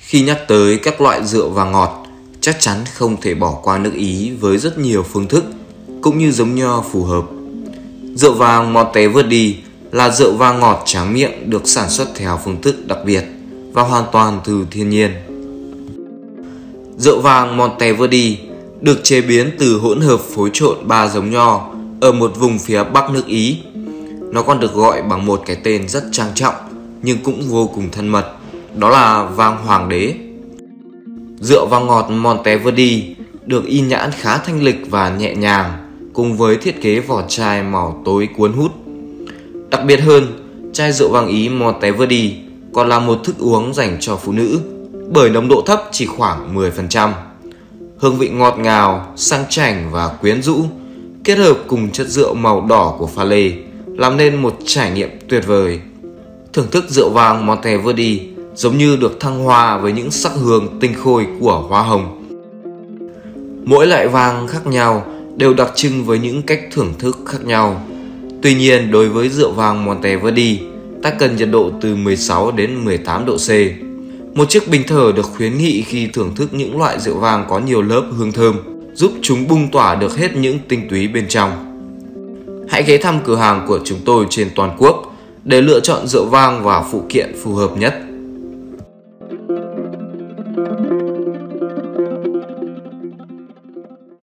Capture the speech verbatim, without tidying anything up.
Khi nhắc tới các loại rượu vang ngọt, chắc chắn không thể bỏ qua nước Ý với rất nhiều phương thức cũng như giống nho phù hợp. Rượu vang Monteverdi là rượu vang ngọt tráng miệng được sản xuất theo phương thức đặc biệt và hoàn toàn từ thiên nhiên. Rượu vang Monteverdi được chế biến từ hỗn hợp phối trộn ba giống nho ở một vùng phía bắc nước Ý. Nó còn được gọi bằng một cái tên rất trang trọng nhưng cũng vô cùng thân mật, đó là vang hoàng đế. Rượu vang ngọt Monteverdi được in nhãn khá thanh lịch và nhẹ nhàng, cùng với thiết kế vỏ chai màu tối cuốn hút. Đặc biệt hơn, chai rượu vang Ý Monteverdi còn là một thức uống dành cho phụ nữ bởi nồng độ thấp chỉ khoảng mười phần trăm. Hương vị ngọt ngào, sang chảnh và quyến rũ kết hợp cùng chất rượu màu đỏ của pha lê làm nên một trải nghiệm tuyệt vời. Thưởng thức rượu vang Monteverdi giống như được thăng hoa với những sắc hương tinh khôi của hoa hồng. Mỗi loại vang khác nhau đều đặc trưng với những cách thưởng thức khác nhau. Tuy nhiên, đối với rượu vang Monteverdi, ta cần nhiệt độ từ mười sáu đến mười tám độ C. Một chiếc bình thở được khuyến nghị khi thưởng thức những loại rượu vang có nhiều lớp hương thơm, giúp chúng bung tỏa được hết những tinh túy bên trong. Hãy ghé thăm cửa hàng của chúng tôi trên toàn quốc để lựa chọn rượu vang và phụ kiện phù hợp nhất.